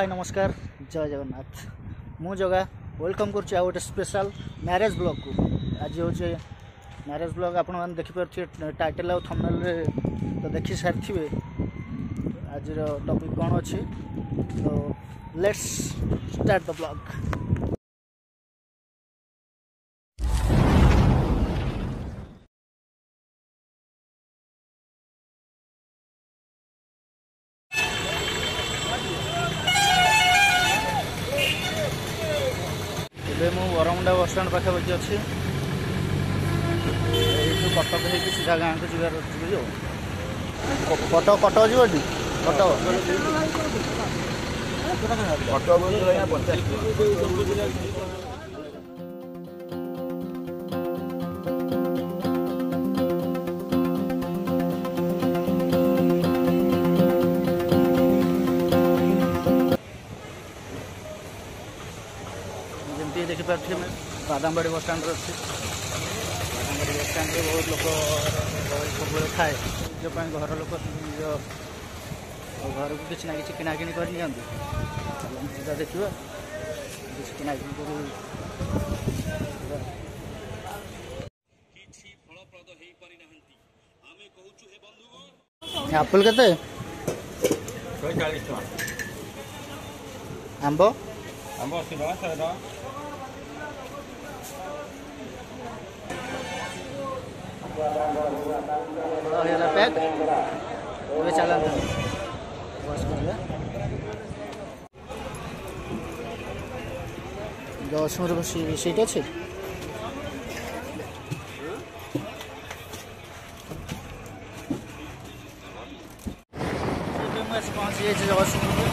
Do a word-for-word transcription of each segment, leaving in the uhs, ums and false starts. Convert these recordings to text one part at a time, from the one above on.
हाय नमस्कार जय जगन्नाथ मु जगह वेलकम कर गोटे स्पेशल मैरेज ब्लॉग को आज हूँ मैरेज ब्लॉग आपण मैंने देखिपे टाइटल और थंबनेल रे तो देखी सारी आज टॉपिक कौन अच्छी तो लेट्स स्टार्ट द ब्लॉग। ଏବେ ମୁଁ ବରମୁଣ୍ଡା ବସ୍ ଷ୍ଟାଣ୍ଡ ପାଖାପାଖି ଅଛି। ଏଇଠୁ କଟକ ହେଇକି ସିଧା ଗାଁକୁ ଯିବାର ଯିବି ଆଉ କଟକ କଟକ ଯିବଟି କଟକ देखिपे बादामबाड़ी बस स्टाण्ड अच्छी बादामबाड़ी बस स्टाण्ड बहुत लोग सब थाए निजपाई घर लोग निज घर को किसी ना कि किणाकिणी कर सीधा देखा किणाकिणी एप्पल केते आंब आंब अस्सी टका शहे टका पैक चला दस मिनट सीट अच्छे पहुँची जाए जगतसिंहपुर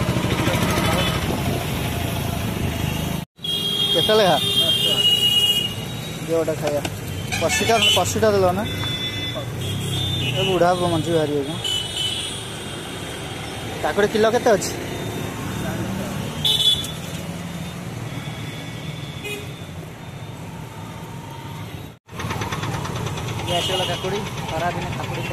केते लेखा जोटा खाया पशीटा पशीटा देल ना बुढ़ा मंझी बाहरी होगा काकुड़ी किलो केते अच्छी आसगला काकुड़ी खरा दिन काकुड़ी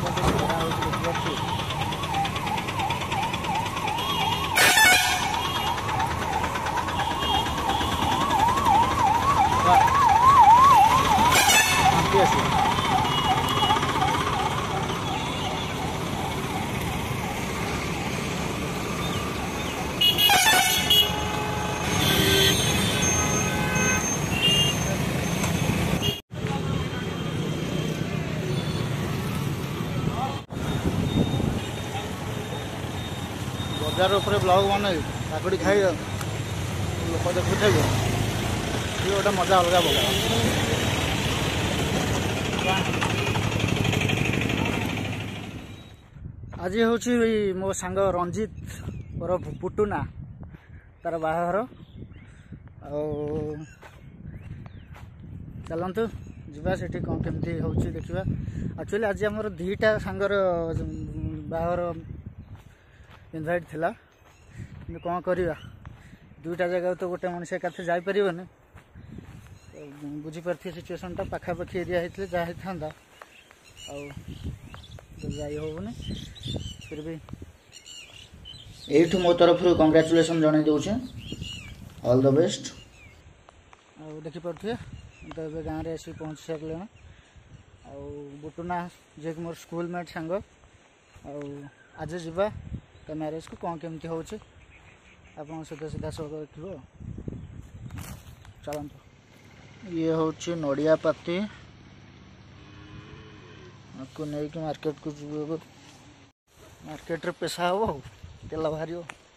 बजार उपर ब्लॉग बन काकुड़ी खाई लोक देखुथे गोटे मजा अलग प्रकार। आज हूँ मो सांग रंजित और पुटुना तार बाहाघर चलतु जा से कौन केमती हो देखा। एक्चुअली आज आम दीटा सांगर बाहाघर इनभाइट थिला कि कौन करवा दुईटा जगह तो गोटे मनुष्य एकाथे जापर बुझीपारे सिचुएसनटा पाखापाखि एरिया होते जहाँ होता आई होनी फिर भी यू मो तरफ कंग्रेचुलेसन जन दूचे ऑल द बेस्ट। आ देखिपे तो ये गाँव में आसिक पहुँची सारे बुटुना जे कि मोर स्कूल मेट सांग आज जावा तो मैरेज को कौन केमती हो आप सहित सीधा सब देखो चलते। ये हूँ नड़िया पाती आपको नहीं कि मार्केट को जीव मार्केट रे पेशा हम तेल बाहर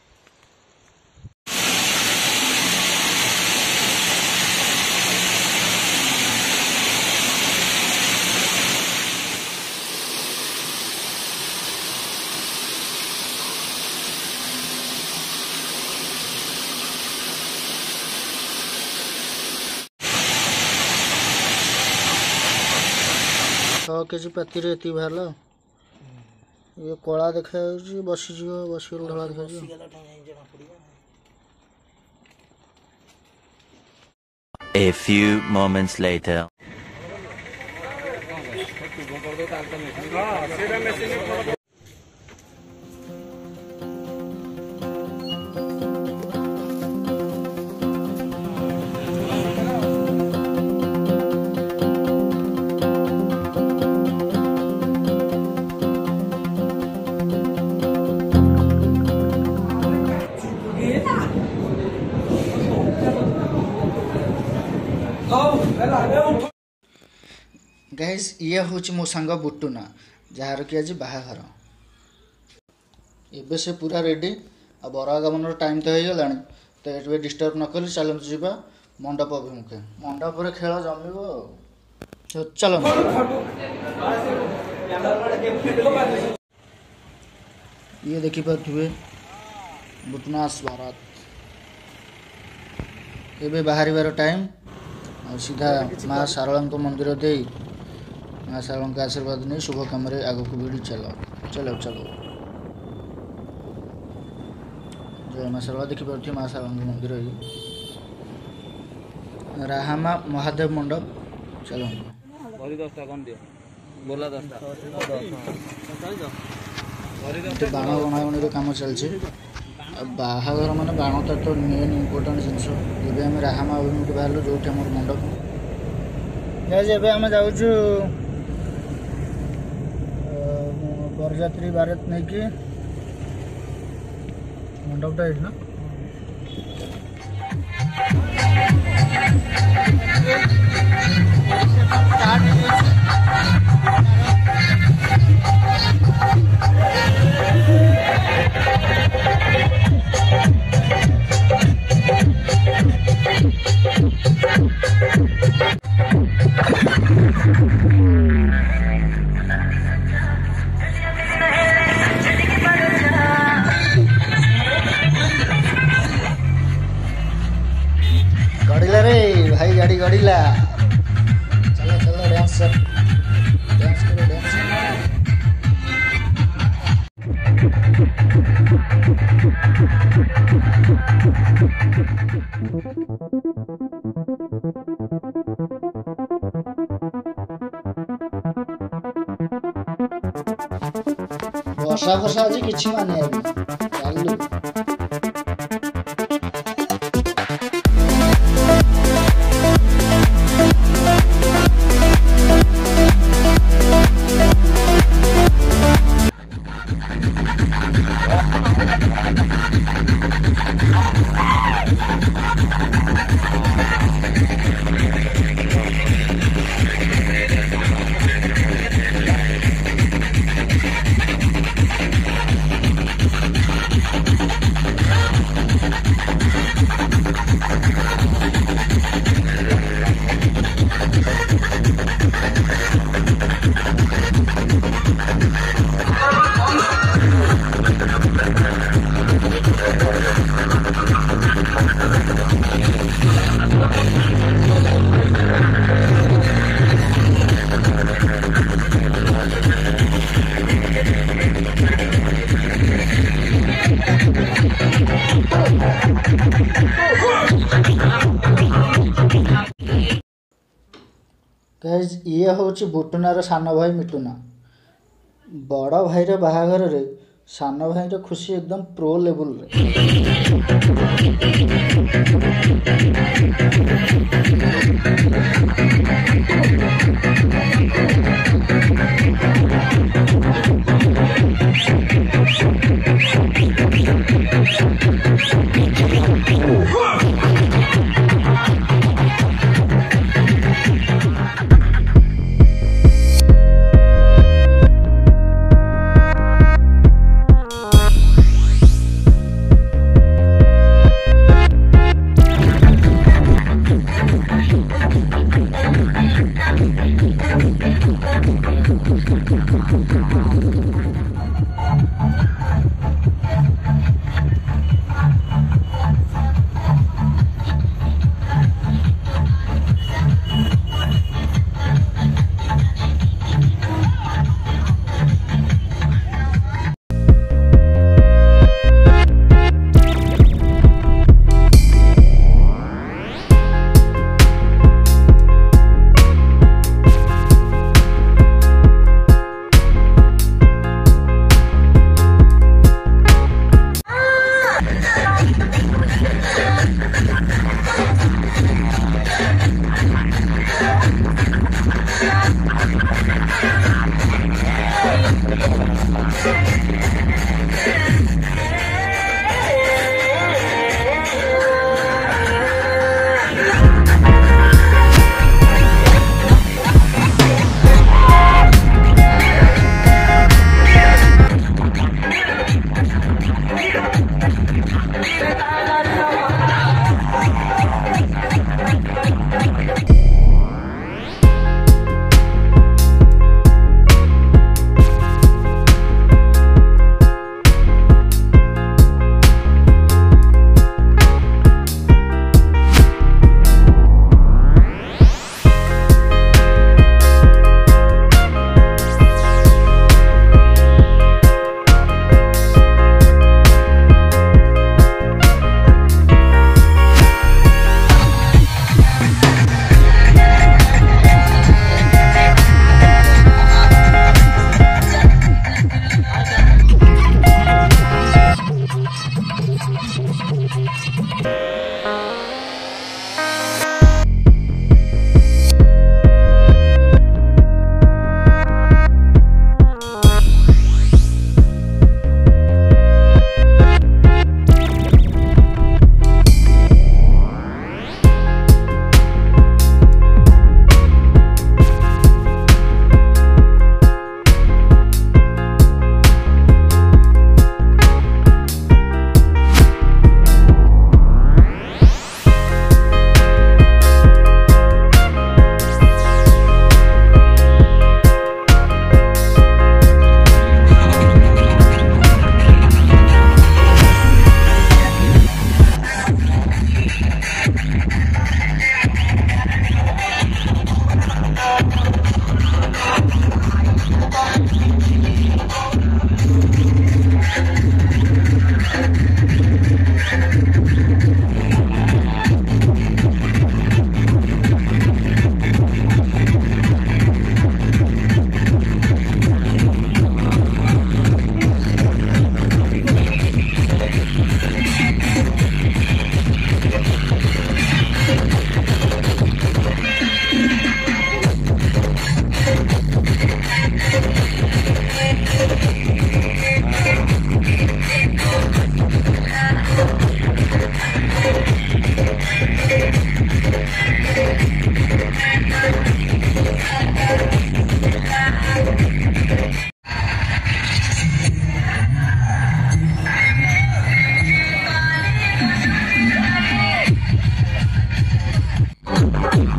छः केजी पाती ये बाहर ये कला देखा बसीज बस धड़ा देखा। A few moments later. Guys ये हूँ मो सांग बुटुना जार कि आज बाहाघर एबे से पूरा रेडी आ बर आगमन टाइम तो हो गला तो ये डिस्टर्ब न कली चलते जावा मंडप अभिमुखे मंडप खेल जमिब चलो ये देखिपे बुटनास भारत एबे बाहर टाइम और सीधा माँ सारला मंदिर दे माँ सारला का आशीर्वाद नहीं शुभ कम आग को भिड़ी चलो चलो चलो जय माँ सारला देखिपे माँ सारला मंदिर राहामा महादेव मंडप चलो बाण बणाबणी कम चलছে बाहागर मान बाणटा तो मेन इम्पोर्टाट जिनस एवं आम राहामा अभिमुखे बाहर जो आम मंडप जब आम जाऊँ बरजात्री बारत नहीं कि मंडपटा ये ना गड़िला रे भाई गाड़ी गड़िला चलो चलो डांस कर डांस करो डांस वर्षा वर्षा आज किसी माने अभी चालू गाइज ये हूँ बुटुनार सान भाई मिटुना बड़ भाईर बाहाघर रे सान भाईर खुशी एकदम प्रो लेवल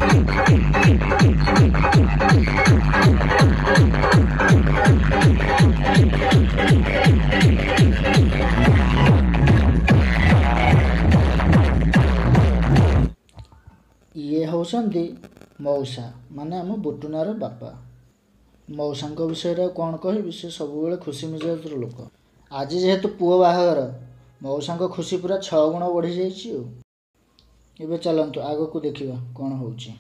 ये होउछन्ती मौसा माने आम बुटुनार बापा। मौसांक विषय कौन कहबी, से सब खुशी मिजाज लोक। आज जेहेतु पुओ बाहागर मौसांक खुशी पूरा छह गुण बढ़ी जाइए। एबे चलंतु आगो को देखिबा कौन होउची।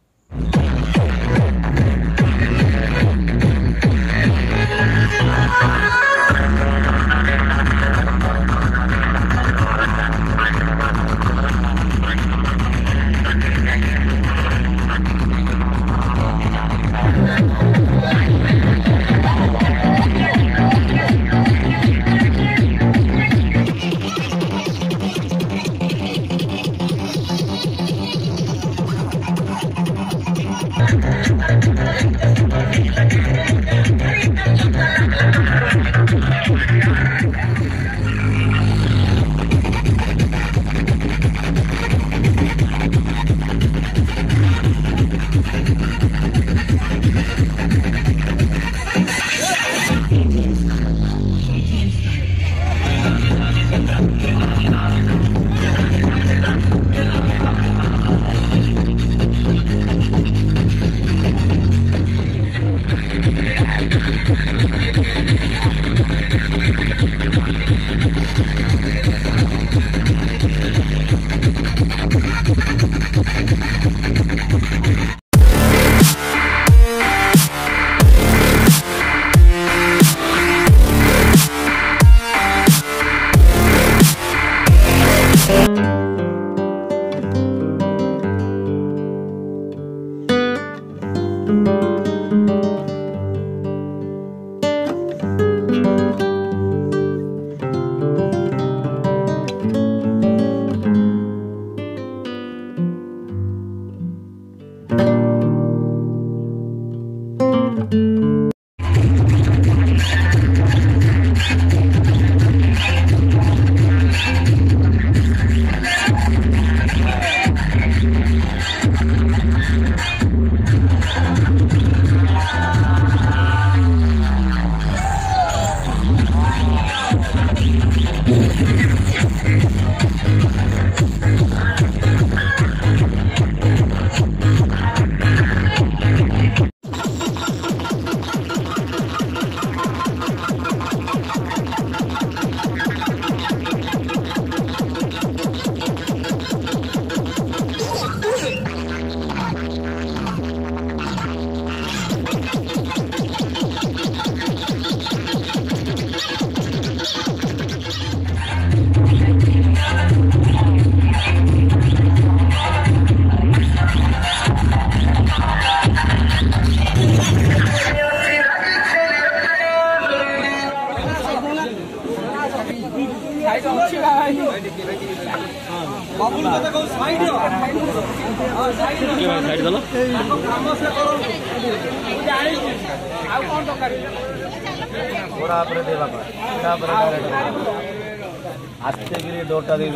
आस्ते गिरी डोरटा दे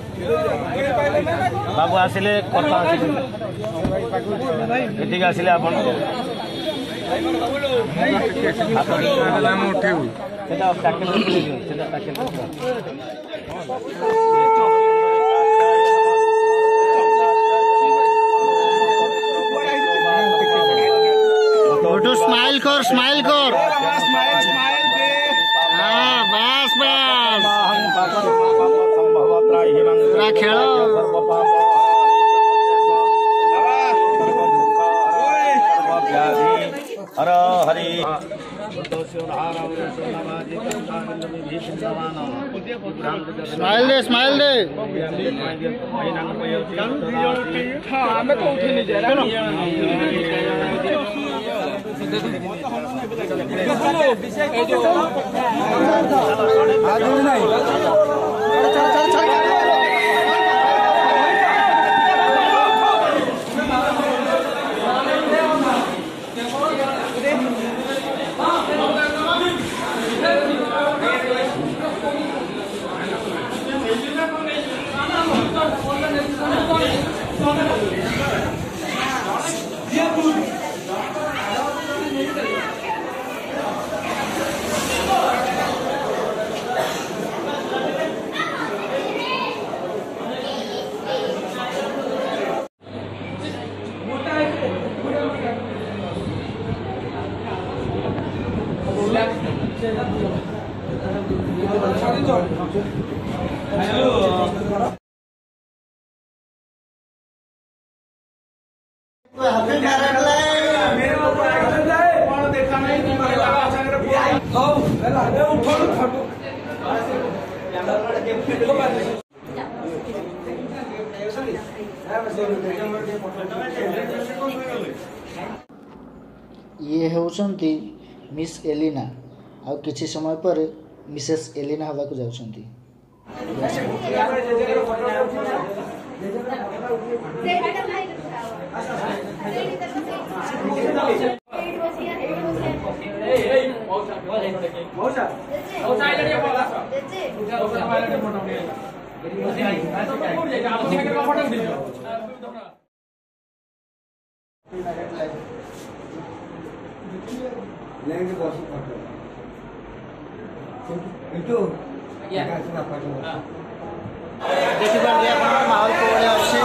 बाबू आसिले कथा आसिले आसिले आपण सेटा पैकेट सेटा पैकेट फोटो स्माइल कर स्माइल कर हाँ बस बस पूरा खेल हर हरि स्माइल दे स्माइल दे ये होउछंती मिस एलिना आ किछि समय पर मिसेस एलिना हवा को जाउछंती। लेंगे बस फोटो इटू या देखि पारे अपन माहौल को बड़े अच्छे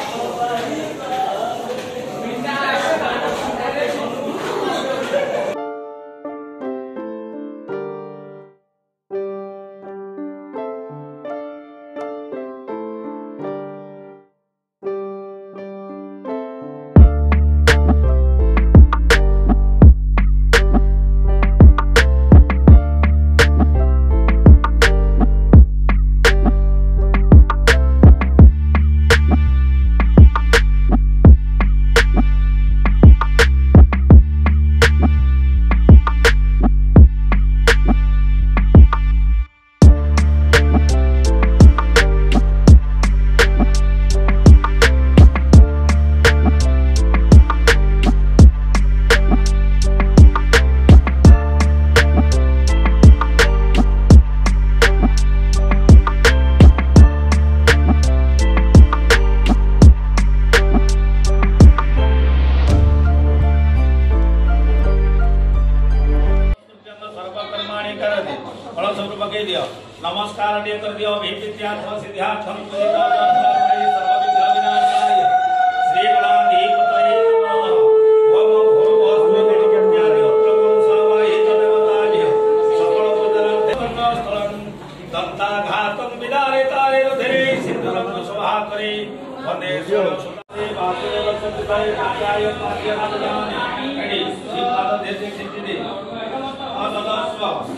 नमस्कार टे कर दियो विद्यार्थ सिद्धार्थम सर्वविघ्न विनाशाय श्री गणाधिपतये नमः ओम भूर्भुवस्सुः उत्तमं देवताभ्य सकल पूजनं स्थलं दत्ताघातं विदारितारे रुधिरे सिद्धरं शोभा करे वन्दे सुरसुते वासुदेव सत्ताय कायाय पाद्यनाथानि एडी श्रीपाद देशे सिद्धिदे अनदास्व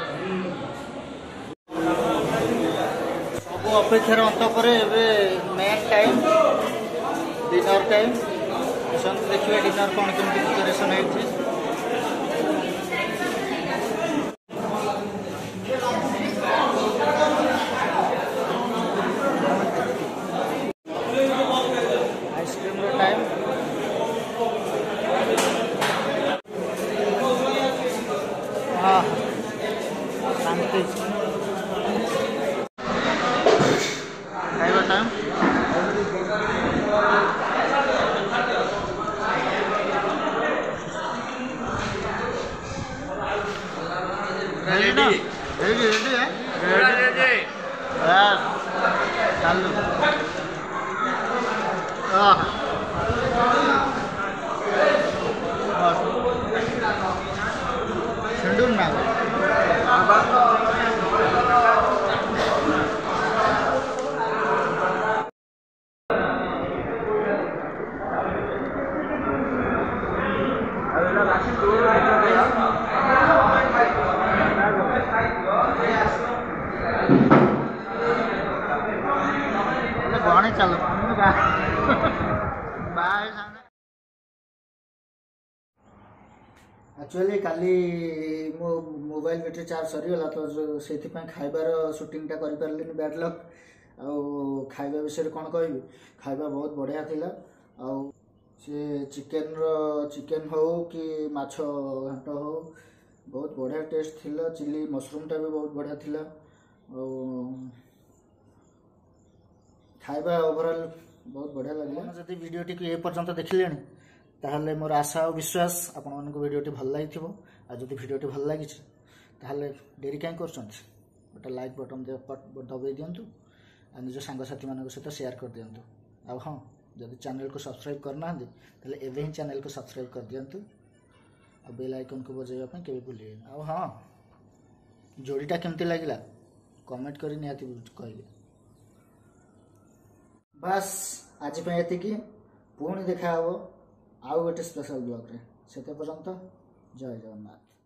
अपेक्षार अंत पर मेन टाइम डिनर टाइम देखिए डिनर कौन केमती प्रिपेरेसन है आइसक्रीम टाइम हाँ शांति रेडी रेडी रेडी है रेडी बस चालू आह सिंडूर ना गणे चलो एक्चुअली काली मो मोबाइल बैटरी चार्ज सरीगला तो से खाइबार शूटिंगटा कर पारे बैड लक आ खाइबा विषय कौन कह खाइबा बहुत बढ़िया थिला आ से चिकेन रो चिकेन हो कि माछ घाट हो बहुत बढ़िया टेस्ट थिला चिली मशरूमटा भी बहुत बढ़िया थिला खाइबा ओवरऑल बहुत बढ़िया लगे जब वीडियोटी को ये पर्यंत देखिले ताहले मोर आशा और विश्वास आपण मन को वीडियोटी भल लगी थो आ जदि वीडियोटी भल लगी ताहले डेरी कहीं कर गोटे लाइक बटन दबाई दिंतु आ निज सांगसाथी मान सहित शेयर कर दिंतु आ हाँ जदि चैनल को सब्सक्राइब करना ताहले एवं ही चैनल को सब्सक्राइब कर दिंतु आ बेल आइकन को बजाइबा के भूलिए आ हाँ जोड़ीटा केमती लगिला कमेंट करी निहाती कहले। बस आज ये पुणी देखा हे आउ गोटे स्पेशल ब्लॉग रे। से पर्यंत जय जगन्नाथ।